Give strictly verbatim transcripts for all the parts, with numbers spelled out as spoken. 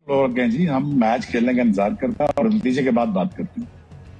लोग हैं जी, हम मैच खेलने का इंतजार करते हैं और नतीजे के बाद बात करते हैं।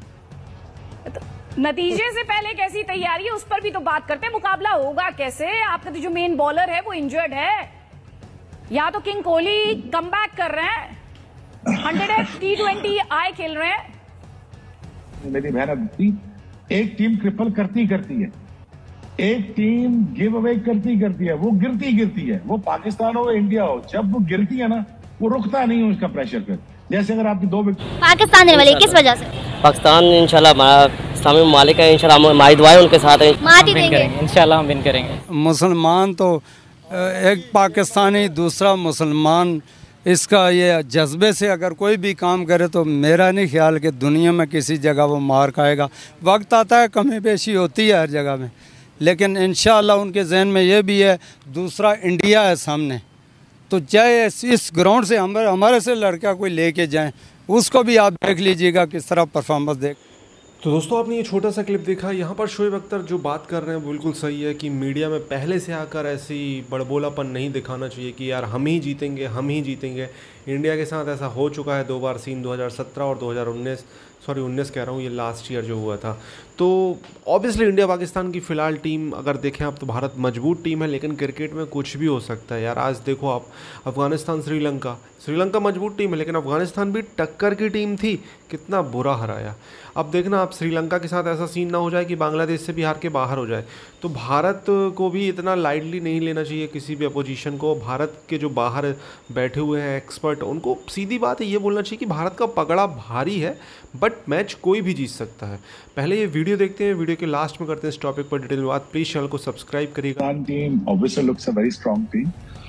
नतीजे से पहले कैसी तैयारी है उस पर भी तो बात करते हैं। मुकाबला होगा कैसे? आपका तो जो मेन बॉलर है वो इंजर्ड है, या तो किंग कोहली कमबैक कर रहे हैं, हंड्रेड टी ट्वेंटी आए खेल रहे हैं। मेरी बहन अदिति, एक टीम ट्रिपल करती करती है, एक टीम गिव अवे करती करती है, वो गिरती गिरती है। वो पाकिस्तान हो इंडिया हो, जब वो गिरती है ना, वो रुकता नहीं है उसका प्रेशर पे। जैसे अगर आपकी दो पाकिस्तान वाले किस वजह से? पाकिस्तान इंशाल्लाह हमारा इस्लामी ममालिक है, इंशाल्लाह हमारी दुआएं उनके साथ हैं, मात ही देंगे इंशाल्लाह हम विन करेंगे। मुसलमान तो एक पाकिस्तानी दूसरा मुसलमान, इसका ये जज्बे से अगर कोई भी काम करे तो मेरा नहीं ख्याल कि दुनिया में किसी जगह वो मार खाएगा। वक्त आता है, कमी पेशी होती है हर जगह में, लेकिन इंशाअल्लाह उनके जहन में ये भी है दूसरा इंडिया है सामने, तो चाहे इस ग्राउंड से हमारे हमारे से लड़का कोई लेके जाएं, उसको भी आप देख लीजिएगा किस तरह परफॉर्मेंस देख। तो दोस्तों आपने ये छोटा सा क्लिप देखा। यहाँ पर शोएब अख्तर जो बात कर रहे हैं बिल्कुल सही है कि मीडिया में पहले से आकर ऐसी बड़बोलापन नहीं दिखाना चाहिए कि यार हम ही जीतेंगे हम ही जीतेंगे। इंडिया के साथ ऐसा हो चुका है दो बार सीन, दो हज़ार सत्रह और दो हज़ार उन्नीस, सॉरी उन्नीस कह रहा हूँ, ये लास्ट ईयर जो हुआ था। तो ऑब्वियसली इंडिया पाकिस्तान की फ़िलहाल टीम अगर देखें आप तो भारत मजबूत टीम है, लेकिन क्रिकेट में कुछ भी हो सकता है यार। आज देखो आप, अफ़गानिस्तान श्रीलंका, श्रीलंका मजबूत टीम है लेकिन अफ़गानिस्तान भी टक्कर की टीम थी, कितना बुरा हराया। अब देखना आप श्रीलंका के साथ ऐसा सीन ना हो जाए कि बांग्लादेश से भी हार के बाहर हो जाए। तो भारत को भी इतना लाइटली नहीं लेना चाहिए किसी भी अपोजिशन को। भारत के जो बाहर बैठे हुए हैं एक्सपर्ट, उनको सीधी बात है ये बोलना चाहिए कि भारत का पगड़ा भारी है, बट मैच कोई भी जीत सकता है। पहले ये वीडियो देखते हैं, वीडियो के लास्ट में करते हैं इस टॉपिक पर डिटेल में बात। प्लीज चैनल को सब्सक्राइब करिएगा। Team obviously looks a very strong team.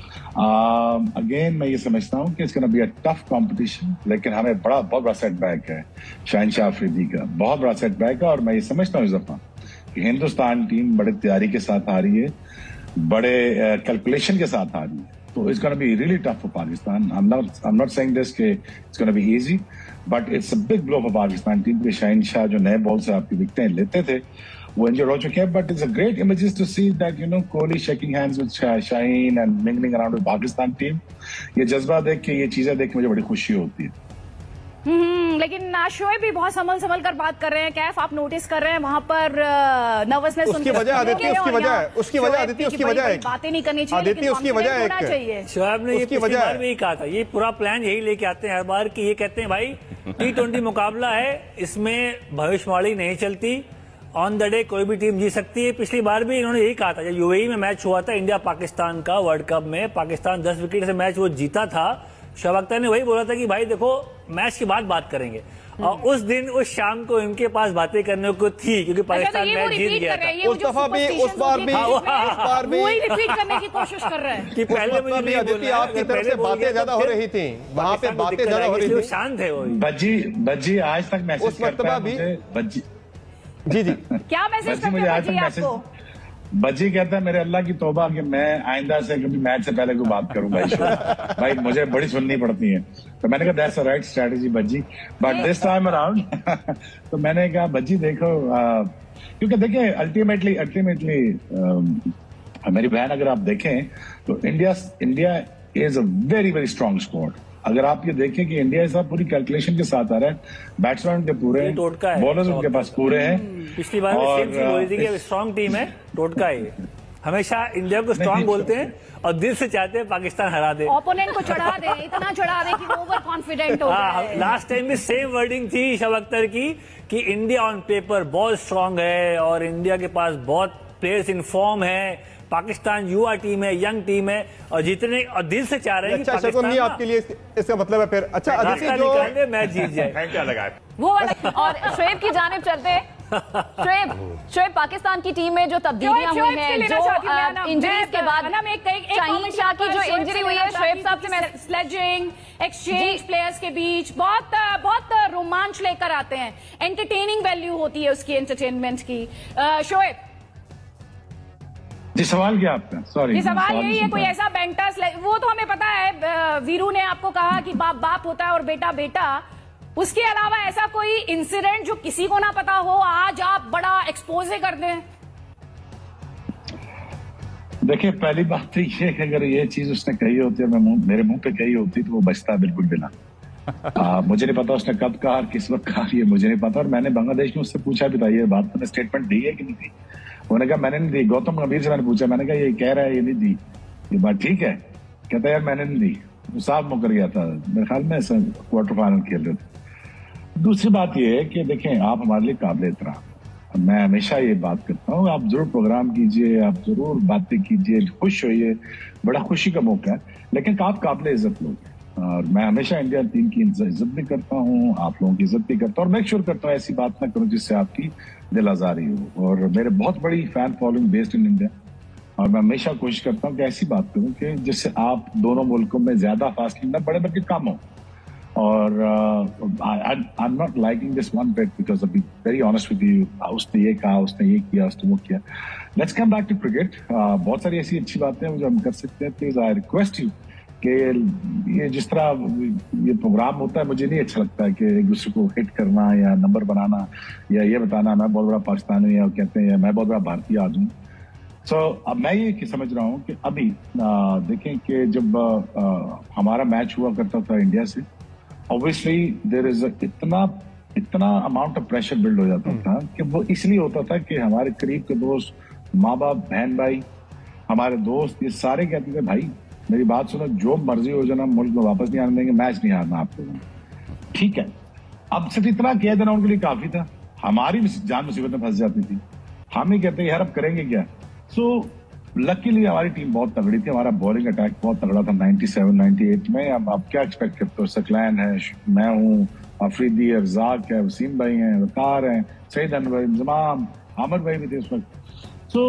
Again मैं ये समझता हूँ कि it's gonna be a tough competition, लेकिन हमें बड़ा बहुत बड़ा सेटबैक है शहनशाह अफरीदी का, बहुत बड़ा सेटबैक है। और मैं ये समझता हूँ इस दफा कि हिंदुस्तान टीम बड़े तैयारी के साथ आ रही है, बड़े कैलकुलेशन uh, के साथ आ रही है। तो it's gonna be really tough for Pakistan. I am not I am not saying this कि it's gonna be easy, but it's a big blow for Pakistan team के शहनशाह जो नए बॉल से आपकी विकेटें लेते थे वो इंजर्ड हो चुके हैं। But it's a great images to see that you know Kohli shaking hands with Shaheen and mingling around with Pakistan team. ये जज्बा देख के, ये चीजें देख के मुझे बड़ी खुशी होती है। हम्म लेकिन शोएब भी बहुत संभल संभल कर बात कर रहे हैं। कैफ आप नोटिस कर रहे हैं वहां पर नर्वसनेस उसकी वजह आदित्य उसकी वजह उसकी वजह आदित्य उसकी वजह बातें नहीं करनी चाहिए, आदित्य उसकी वजह एक शोएब ने ये पिछली बार भी कहा था, ये पूरा प्लान यही लेके आते हैं हर बार कि ये कहते हैं भाई टी ट्वेंटी मुकाबला है, इसमें भविष्यवाणी नहीं चलती, ऑन द डे कोई भी टीम जीत सकती है। पिछली बार भी इन्होंने यही कहा था जब यूएई में मैच हुआ था इंडिया पाकिस्तान का वर्ल्ड कप में, पाकिस्तान दस विकेट से मैच वो जीता था। शोएब अख्तर ने वही बोला था कि भाई देखो मैच के बाद बात करेंगे, और उस दिन उस शाम को इनके पास बातें करने को थी क्योंकि पाकिस्तान मैच जीत गया था। उस दफा भी उस बार भी उस बार भी वही रिपीट करने की कोशिश कर रहे हैं कि पहले मुझे नहीं बोलना, आपकी तरफ से बातें ज्यादा हो रही थी, वहां पे बातें ज्यादा हो रही थी, शांत है वो। बज्जी बज्जी आज तक मैसेज करता है मुझे, बज्जी जी जी क्या मैसेज करते हैं बज्जी आपको? बज्जी कहता है मेरे अल्लाह की तौबा कि मैं आइंदा से कभी मैच से पहले कोई बात करूं भाई। भाई मुझे बड़ी सुननी पड़ती है, तो मैंने कहा that's a right strategy Bajji, but this time around तो मैंने कहा बज्जी देखो, क्योंकि देखिए अल्टीमेटली अल्टीमेटली मेरी बहन अगर आप देखें तो India India is a very very strong squad. अगर आप ये देखें कि इंडिया साहब पूरी कैलकुलेशन के साथ आ रहा है, बैट्समैन के पूरे हैं, बॉलर्स उनके पास पूरे हैं। पिछली बार और स्ट्रांग टीम है, टोटका है, हमेशा इंडिया को स्ट्रांग बोलते हैं और दिल से चाहते हैं पाकिस्तान हरा दे, ओपोनेंट को चढ़ा दे, इतना चढ़ा दे कि वो ओवर कॉन्फिडेंट हो जाए। लास्ट टाइम भी सेम वर्डिंग थी शोएब अख्तर की कि इंडिया ऑन पेपर बहुत स्ट्रांग है और इंडिया के पास बहुत प्लेयर्स इन फॉर्म है, पाकिस्तान युवा टीम है, यंग टीम है और जितने और दिल से चाह रहे हैं अच्छा शकुन नहीं आपके लिए इसका मतलब है फिर अच्छा आदित्य जो मैच जीत जाए क्या लगा वो वाला। और शोएब की जानिब चलते हैं, शोएब शोएब पाकिस्तान की टीम में जो तब्दीलियां हुई हैं, जो इंजरीज के बाद शाहीन शाह की जो इंजरी हुई है, शोएब साहब से मैं स्लेजिंग एक्सचेंज प्लेयर्स के बीच बहुत बहुत रोमांच लेकर आते हैं, एंटरटेनिंग वैल्यू होती है उसकी, एंटरटेनमेंट की। शोएब जी सवाल क्या आपका? सॉरी सवाल यही है, कोई ऐसा बैंटर्स, वो तो हमें पता है, वीरू ने आपको कहा कि बाप बाप होता है और बेटा बेटा, उसके अलावा ऐसा कोई इंसिडेंट जो किसी को ना पता हो आज आप बड़ा एक्सपोज कर दें? देखिए, पहली बात तो ये कि अगर ये चीज उसने कही होती है, मैं मुंह, मेरे मुंह पे कही होती तो वो बचता बिल्कुल भी ना। आ, मुझे नहीं पता उसने कब कहा और किस वक्त कहा, ये मुझे नहीं पता। और मैंने बांग्लादेश में उससे पूछा भी था, ये बात मैंने स्टेटमेंट दी है कि नहीं दी। उन्होंने कहा मैंने नहीं दी। गौतम गंभीर से मैंने पूछा, मैंने कहा ये कह रहा है ये नहीं दी, ये बात ठीक है? कहता यार मैंने नहीं दी। वो साफ मुकर गया था, मेरे ख्याल में क्वार्टर फाइनल खेल रहे थे। दूसरी बात ये है कि देखें, आप हमारे लिए काबिल एहतराम, मैं हमेशा ये बात करता हूँ, आप जरूर प्रोग्राम कीजिए, आप जरूर बातें कीजिए, खुश होइए, बड़ा खुशी का मौका है, लेकिन आप काबिल इज्जत लोग हैं। और मैं हमेशा इंडिया टीम की इज्जत भी करता हूँ, आप लोगों की इज्जत भी करता हूँ, और मेक श्योर करता हूँ ऐसी बात ना करूँ जिससे आपकी दिल आजारी हो। और मेरे बहुत बड़ी fan following based in India, और मैं हमेशा कोशिश करता हूँ कि ऐसी बात करूँ कि जिससे आप दोनों मुल्कों में ज्यादा फासले न बड़े बल्कि कम हो। और I am not liking this one bit because अभी वेरी ऑनेस्ट विद यू, उसने ये कहा, उसने ये किया, उसने वो किया। Let's come back to cricket. बहुत सारी ऐसी अच्छी बातें हैं जो हम कर सकते हैं। प्लीज आई रिक्वेस्ट यू कि ये जिस तरह ये प्रोग्राम होता है, मुझे नहीं अच्छा लगता है कि एक दूसरे को हिट करना या नंबर बनाना या ये बताना मैं बहुत बड़ा पाकिस्तानी या कहते हैं मैं बहुत बड़ा भारतीय आदमी। सो so, अब मैं ये समझ रहा हूँ कि अभी आ, देखें कि जब आ, आ, हमारा मैच हुआ करता था इंडिया से, ऑब्वियसली देयर इज इतना इतना अमाउंट ऑफ प्रेशर बिल्ड हो जाता था कि वो इसलिए होता था कि हमारे करीब के दोस्त, माँ बाप, बहन भाई, हमारे दोस्त, ये सारे कहते थे भाई मेरी बात सुनो, जो मर्जी हो जाना, मुल्क में वापस नहीं आने देंगे, मैच नहीं हारना आपको। ठीक है, अब सिर्फ इतना कह देना उनके लिए काफी था, हमारी जान मुसीबत में फंस जाती थी। हम ही कहते यार अब करेंगे क्या। सो लकीली हमारी टीम बहुत तगड़ी थी, हमारा बॉलिंग अटैक बहुत तगड़ा था नाइंटी सेवन नाइंटी एट में। अब आप क्या एक्सपेक्ट करते हो, सकलैन है, मैं हूँ, अफरीदी, अर्जाक है, वसीम भाई हैं, वकार हैं, सईद अनवर, इंजमाम, आमिर भाई भी थे उस वक्त। सो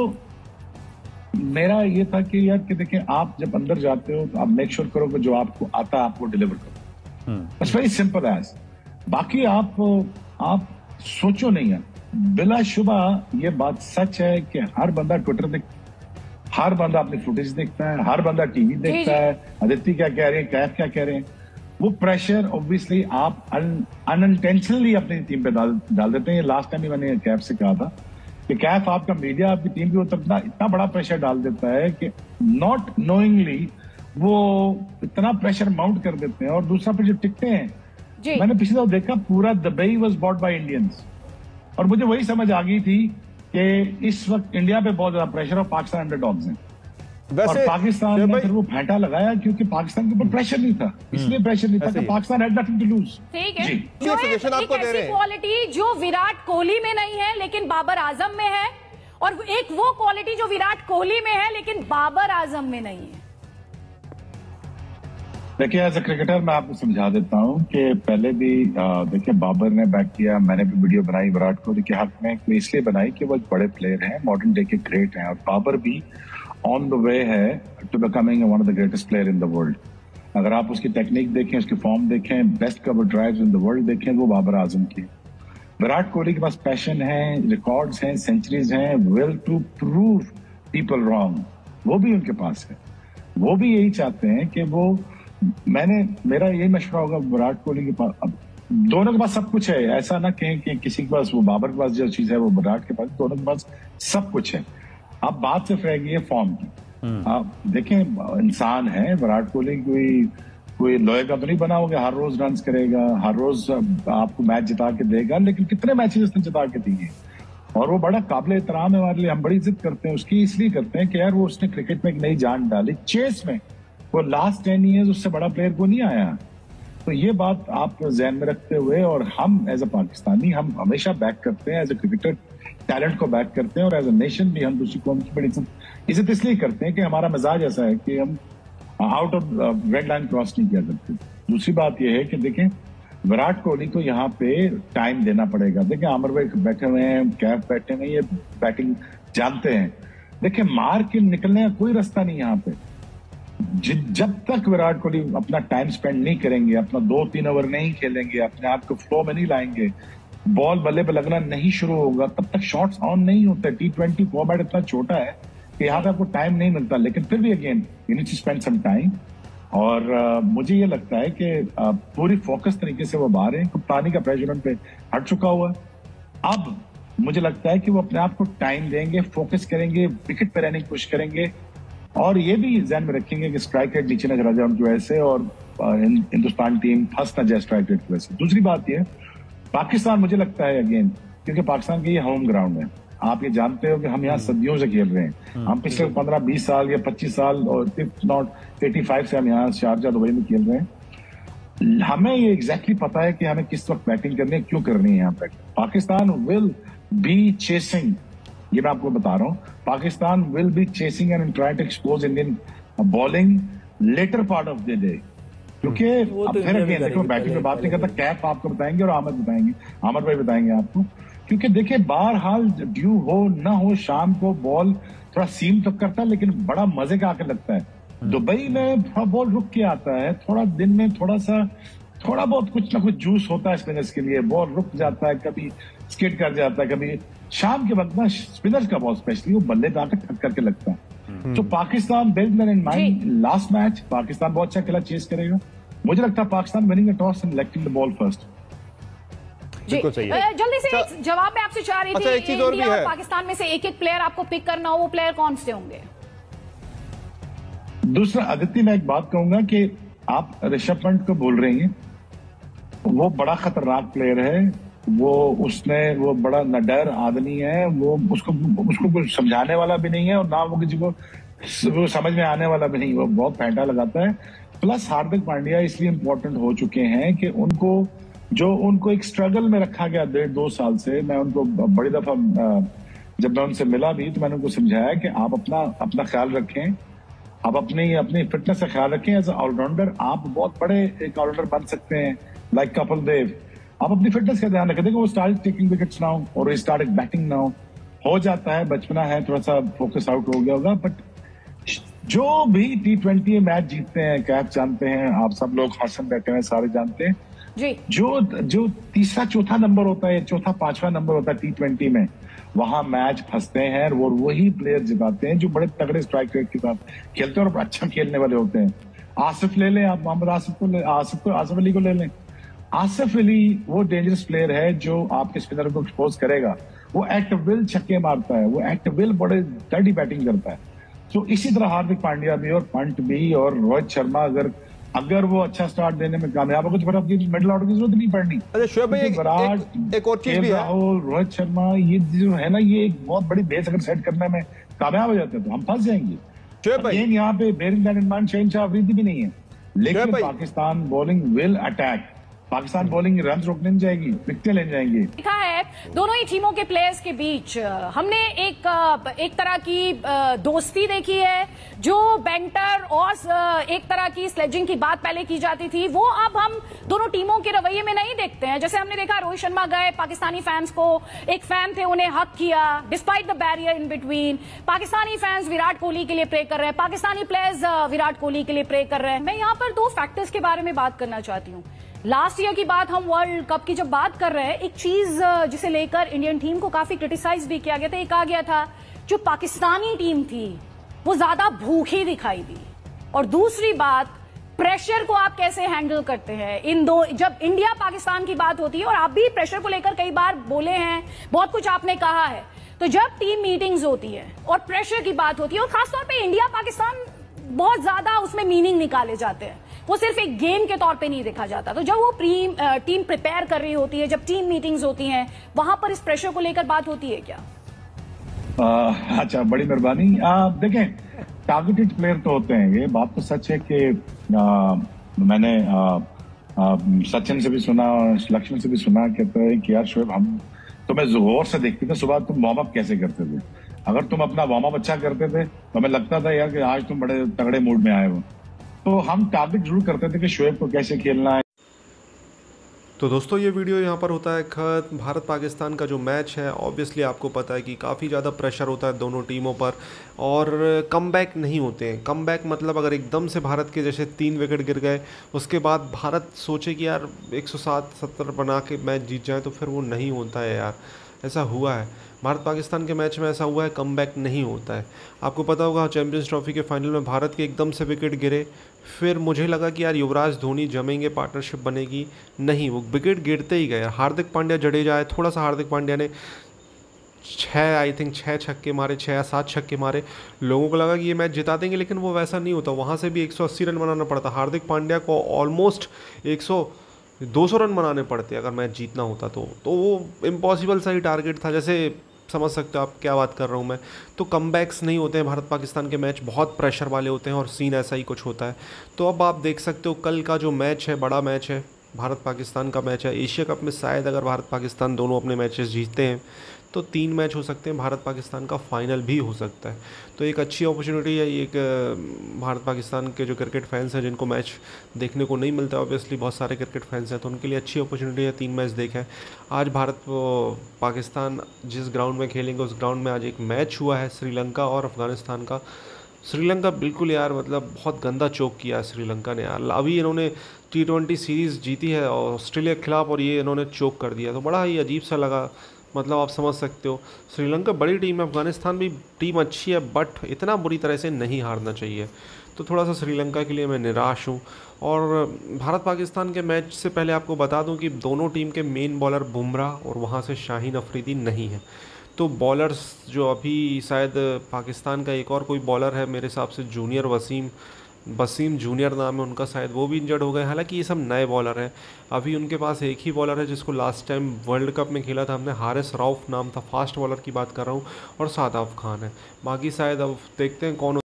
मेरा ये था कि यार कि देखें, आप जब अंदर जाते हो तो आप मेक श्योर करो कि जो आपको आता है आपको डिलीवर करो। It's very simple as. बाकी आप आप सोचो नहीं है, बिलाशुबा ये बात सच है कि हर बंदा ट्विटर देख, हर बंदा अपनी फुटेज देखता है, हर बंदा टीवी देखता है, अदिति क्या कह रहे हैं, कैफ क्या कह रहे हैं। वो प्रेशर ऑब्वियसली आप अनइंटेंशनली अपनी टीम पे डाल डाल देते हैं। लास्ट टाइम ही मैंने कैफ से कहा था कि कैफ आपका मीडिया आपकी टीम के ऊपर इतना इतना बड़ा प्रेशर डाल देता है कि नॉट नोइंगली वो इतना प्रेशर माउंट कर देते हैं। और दूसरा फिर जो टिकते हैं, मैंने पिछले दफा देखा पूरा Dubai was bought by Indians, और मुझे वही समझ आ गई थी कि इस वक्त इंडिया पे बहुत ज्यादा प्रेशर और पाकिस्तान अंडरडॉग्स हैं। और पाकिस्तान ने फिर वो फेंटा लगाया क्योंकि पाकिस्तान के ऊपर प्रेशर नहीं था, इसलिए प्रेशर नहीं था कि Pakistan had nothing to lose. ठीक है, जो एक ऐसी क्वालिटी जो विराट कोहली में नहीं है लेकिन बाबर आजम में है, और एक वो क्वालिटी जो विराट कोहली में है लेकिन बाबर आजम में नहीं है। देखिए एज ए क्रिकेटर मैं आपको समझा देता हूँ कि पहले भी देखिए बाबर ने बैक किया, मैंने भी वीडियो बनाई विराट कोहली के हक में, इसलिए बनाई कि वो एक बड़े प्लेयर हैं, मॉडर्न डे के ग्रेट हैं, और बाबर भी ऑन द वे है to becoming one of the greatest player in the world. अगर आप उसकी टेक्निक देखें, उसकी फॉर्म देखें, best cover drives in the world देखें, वो बाबर आजम की। विराट कोहली के पास पैशन है, रिकॉर्ड्स हैं, सेंचुरीज हैं, will to prove people wrong, वो भी उनके पास है। वो भी यही चाहते हैं कि वो, मैंने मेरा यही मशवरा होगा विराट कोहली के पास, अब दोनों के पास सब कुछ है, ऐसा ना कहें कि किसी के पास, वो बाबर के पास जो चीज है वो विराट के पास, दोनों के पास सब कुछ है। अब बात सिर्फ रह गई है फॉर्म की। आप देखें, इंसान है विराट कोहली, कोई कोई लोहे का तो नहीं बना होगा, हर रोज रन करेगा, हर रोज आपको मैच जिता के देगा, लेकिन कितने मैचेस उसने जिता के दिए, और वो बड़ा काबिल एहतराम है हमारे लिए, हम बड़ी इज्जत करते हैं उसकी, इसलिए करते हैं कि यार वो उसने क्रिकेट में एक नई जान डाली, चेस में वो लास्ट टेन ईयर्स उससे बड़ा प्लेयर को नहीं आया। तो ये बात आप जहन में रखते हुए, और हम एज अ पाकिस्तानी हम हमेशा बैक करते हैं, एज अ क्रिकेटर टैलेंट को बैक करते हैं, और एज अ नेशन भी हम दूसरी कौम की बड़ी इज्जत इज्जत इसलिए करते हैं कि हमारा मिजाज ऐसा है कि हम out of red line cross नहीं किया करते। दूसरी बात यह है कि देखें, विराट कोहली को यहाँ पे टाइम देना पड़ेगा। देखें आमिर भाई बैठे हुए हैं, कैफ बैठे हुए हैं, ये बैटिंग जानते हैं। देखें मार के निकलने का कोई रास्ता नहीं यहाँ पे। जब तक विराट कोहली अपना टाइम स्पेंड नहीं करेंगे, अपना दो तीन ओवर नहीं खेलेंगे, अपने आप को फ्लो में नहीं लाएंगे, बॉल बल्ले पे लगना नहीं शुरू होगा, तब तक शॉट्स ऑन नहीं होते। टी ट्वेंटी फॉर्मेट इतना छोटा है कि यहाँ पे आपको टाइम नहीं मिलता, लेकिन फिर भी again you need to spend some time. और uh, मुझे ये लगता है कि uh, पूरी फोकस तरीके से वो बाहर हैं, कप्तानी का प्रेशर उन पे हट चुका हुआ है। अब मुझे लगता है कि वो अपने आप को टाइम देंगे, फोकस करेंगे, विकेट पे रहने की कोशिश करेंगे, और ये भी ध्यान में रखेंगे कि स्ट्राइक रेट नीचे न चला जाए उनकी वजह से और हिंदुस्तान टीम फंस न जाए स्ट्राइक रेट की वजह से। दूसरी बात यह, पाकिस्तान मुझे लगता है अगेन, क्योंकि पाकिस्तान के ये होम ग्राउंड है, आप ये जानते हो कि हम यहाँ सदियों से खेल रहे हैं, हम पिछले पंद्रह बीस साल या पच्चीस साल और नॉट एटी फाइव से हम यहाँ शारजा दुबई में खेल रहे हैं। हमें ये एग्जैक्टली पता है कि हमें किस वक्त बैटिंग करनी है, क्यों करनी है यहाँ पे। पाकिस्तान विल बी चेसिंग, ये मैं आपको बता रहा हूँ, Pakistan will be chasing and try to expose Indian bowling later part of the day, क्योंकि अब फिर अगेन देखो बैटिंग में बात नहीं करता, कैफ आपको बताएंगे और आमद बताएंगे, आमद भाई बताएंगे आपको, क्योंकि देखिए बहरहाल ड्यू हो ना हो शाम को बॉल थोड़ा सीम तक करता है, लेकिन बड़ा मजे का आकर लगता है। दुबई में थोड़ा बॉल रुक के आता है, थोड़ा दिन में थोड़ा सा थोड़ा बहुत कुछ ना कुछ जूस होता है स्पिनर्स के लिए, बॉल रुक जाता है, कभी स्किड कर जाता है, कभी शाम के वक्त ना स्पिनर्स का बॉल स्पेशली वो बल्ले पे आकर ठक करके लगता है। तो Pakistan belt in mind, last match Pakistan बहुत अच्छा खेला, चेस करेगा। मुझे लगता है Pakistan winning the toss and selecting the ball first. जी जल्दी से एक जवाब मैं आपसे चाह रही अच्छा, थी, एक चीज और भी इंडिया है। और पाकिस्तान में से एक एक प्लेयर आपको पिक करना हो, वो प्लेयर कौन से होंगे? दूसरा अदिति, मैं एक बात कहूंगा कि आप ऋषभ पंत को बोल रही हैं, वो बड़ा खतरनाक प्लेयर है, वो उसने वो बड़ा नडर आदमी है, वो उसको उसको कुछ समझाने वाला भी नहीं है और ना वो किसी को वो समझ में आने वाला भी नहीं, वो बहुत फैंटा लगाता है। प्लस हार्दिक पांड्या इसलिए इंपॉर्टेंट हो चुके हैं कि उनको जो उनको एक स्ट्रगल में रखा गया डेढ़ दो साल से, मैं उनको बड़ी दफा जब मैं उनसे मिला भी तो मैंने उनको समझाया कि आप अपना अपना ख्याल रखें, आप अपनी अपनी फिटनेस का ख्याल रखें। एज ऑलराउंडर आप बहुत बड़े एक ऑलराउंडर बन सकते हैं, लाइक कपिल देव। आप अपनी फिटनेस का ध्यान रखें। देखो वो स्टार्ट टेकिंग विकेट्स नाउ और स्टार्ट बैटिंग नाउ, हो जाता है, बचपना है, थोड़ा सा फोकस आउट हो गया होगा, बट जो भी टी ट्वेंटी मैच जीतते हैं, कैफ जानते हैं, आप सब लोग हसन बैठे हैं सारे जानते हैं जी, जो जो तीसरा चौथा नंबर होता है, चौथा पांचवा नंबर होता है टी ट्वेंटी में, वहां मैच फंसते हैं और वही प्लेयर जिताते हैं जो बड़े तगड़े स्ट्राइक रेट के साथ खेलते हैं और अच्छा खेलने वाले होते हैं। आसिफ ले लें आप, मोहम्मद आसिफ को ले, आसिफ को आसिफ अली को ले लें। आसिफ अली वो डेंजरस प्लेयर है जो आपके स्पिनर को एक्सपोज करेगा, वो एट विल छक्के मारता है, वो एट विल बड़े डर्टी बैटिंग करता है। तो इसी तरह हार्दिक पांड्या भी और पंत भी और रोहित शर्मा अगर अगर वो अच्छा स्टार्ट देने में कामयाब हो तो फिर आपकी मिडिल ऑर्डर की जरूरत नहीं पड़नी। अच्छा शोएब भाई, विराट, एक, एक और चीज भी है, राहुल, रोहित शर्मा, ये जो है ना, ये एक बहुत बड़ी बेस अगर सेट करने में कामयाब हो जाते हैं तो हम फंस जाएंगे। शोएब भाई, यहाँ पे बेरिंग दैट इन माइंड शहनशाह अफरीदी भी नहीं है, लेकिन Pakistan bowling will attack, Pakistan bowling run रोकने नहीं जाएगी, विकेटें ले जाएंगी। देखा है दोनों ही टीमों के प्लेयर्स के बीच हमने एक एक तरह की दोस्ती देखी है, जो बैंटर और एक तरह की स्लेजिंग की बात पहले की जाती थी, वो अब हम दोनों टीमों के रवैये में नहीं देखते हैं। जैसे हमने देखा रोहित शर्मा गए, पाकिस्तानी फैंस को, एक फैन थे उन्हें हक किया despite the barrier in between. Pakistani fans Virat Kohli के लिए प्रे कर रहे हैं, पाकिस्तानी प्लेयर्स विराट कोहली के लिए प्रे कर रहे हैं। मैं यहाँ पर दो फैक्टर्स के बारे में बात करना चाहती हूँ। लास्ट ईयर की बात, हम वर्ल्ड कप की जब बात कर रहे हैं, एक चीज जिसे लेकर इंडियन टीम को काफी क्रिटिसाइज भी किया गया था, एक आ गया था जो पाकिस्तानी टीम थी वो ज्यादा भूखी दिखाई दी, और दूसरी बात प्रेशर को आप कैसे हैंडल करते हैं। इन दो, जब इंडिया पाकिस्तान की बात होती है, और आप भी प्रेशर को लेकर कई बार बोले हैं, बहुत कुछ आपने कहा है, तो जब टीम मीटिंग्स होती है और प्रेशर की बात होती है, और खासतौर पर इंडिया पाकिस्तान बहुत ज्यादा उसमें मीनिंग निकाले जाते हैं, वो सिर्फ एक गेम के तौर पे नहीं देखा जाता। तो जब वो प्रीम टीम प्रिपेयर कर रही होती है, जब टीम मीटिंग्स होती हैं, वहां पर इस प्रेशर को लेकर बात होती है क्या? आ, अच्छा, बड़ी मेहरबानी। देखें, टारगेटेड प्लेयर तो होते हैं, ये बात तो सच है कि आ, मैंने आ, आ, सचिन से भी सुना, लक्ष्मण से भी सुना, कहते हैं कि यार शोएब, हम तुम्हें गौर से देखते थे, सुबह तुम वार्म अप कैसे करते थे, अगर तुम अपना वार्म अप अच्छा करते थे तो हमें लगता था यार कि आज तुम बड़े तगड़े मूड में आए हो। तो हम टारगेट जरूर करते थे कि शोएब को कैसे खेलना है। तो दोस्तों ये वीडियो यहाँ पर होता है खत्म। भारत पाकिस्तान का जो मैच है, ऑब्वियसली आपको पता है कि काफ़ी ज़्यादा प्रेशर होता है दोनों टीमों पर, और कमबैक नहीं होते हैं। कमबैक मतलब अगर एकदम से भारत के जैसे तीन विकेट गिर गए, उसके बाद भारत सोचे कि यार एक सौ सात सत्तर बना के मैच जीत जाए, तो फिर वो नहीं होता है यार। ऐसा हुआ है भारत पाकिस्तान के मैच में, ऐसा हुआ है, कमबैक नहीं होता है। आपको पता होगा चैंपियंस ट्रॉफी के फाइनल में भारत के एकदम से विकेट गिरे, फिर मुझे लगा कि यार युवराज धोनी जमेंगे, पार्टनरशिप बनेगी, नहीं, वो विकेट गिरते ही गए। हार्दिक पांड्या जडेजा आए, थोड़ा सा हार्दिक पांड्या ने छः आई थिंक छः छक्के मारे, छः या सात छक्के मारे। लोगों को लगा कि ये मैच जिता देंगे, लेकिन वो वैसा नहीं होता। वहाँ से भी एक सौ अस्सी रन बनाना पड़ता। हार्दिक पांड्या को ऑलमोस्ट एक सौ दो सौ रन बनाने पड़ते अगर मैच जीतना होता तो तो वो इम्पॉसिबल सा ही टारगेट था। जैसे समझ सकते हो आप क्या बात कर रहा हूँ मैं। तो कमबैक्स नहीं होते हैं भारत पाकिस्तान के मैच, बहुत प्रेशर वाले होते हैं और सीन ऐसा ही कुछ होता है। तो अब आप देख सकते हो कल का जो मैच है, बड़ा मैच है, भारत पाकिस्तान का मैच है। एशिया कप में शायद अगर भारत पाकिस्तान दोनों अपने मैचेस जीतते हैं तो तीन मैच हो सकते हैं, भारत पाकिस्तान का फाइनल भी हो सकता है। तो एक अच्छी अपॉर्चुनिटी है। एक भारत पाकिस्तान के जो क्रिकेट फैंस हैं जिनको मैच देखने को नहीं मिलता, ऑब्वियसली बहुत सारे क्रिकेट फैंस हैं, तो उनके लिए अच्छी अपॉर्चुनिटी है तीन मैच देखें। आज भारत पाकिस्तान जिस ग्राउंड में खेलेंगे उस ग्राउंड में आज एक मैच हुआ है श्रीलंका और अफ़गानिस्तान का। श्रीलंका बिल्कुल यार मतलब बहुत गंदा चोक किया है श्रीलंका ने यार। अभी इन्होंने टी ट्वेंटी सीरीज़ जीती है ऑस्ट्रेलिया के खिलाफ और ये इन्होंने चोक कर दिया, तो बड़ा ही अजीब सा लगा। मतलब आप समझ सकते हो श्रीलंका बड़ी टीम है, अफगानिस्तान भी टीम अच्छी है, बट इतना बुरी तरह से नहीं हारना चाहिए। तो थोड़ा सा श्रीलंका के लिए मैं निराश हूँ। और भारत पाकिस्तान के मैच से पहले आपको बता दूं कि दोनों टीम के मेन बॉलर बुमराह और वहाँ से शाहीन अफरीदी नहीं है। तो बॉलर्स जो अभी शायद पाकिस्तान का एक और कोई बॉलर है मेरे हिसाब से जूनियर वसीम वसीम जूनियर नाम है उनका, शायद वो भी इंजर्ड हो गए। हालांकि ये सब नए बॉलर हैं। अभी उनके पास एक ही बॉलर है जिसको लास्ट टाइम वर्ल्ड कप में खेला था हमने, हारिस रऊफ नाम था, फास्ट बॉलर की बात कर रहा हूँ, और शादाब खान है। बाकी शायद अब देखते हैं कौन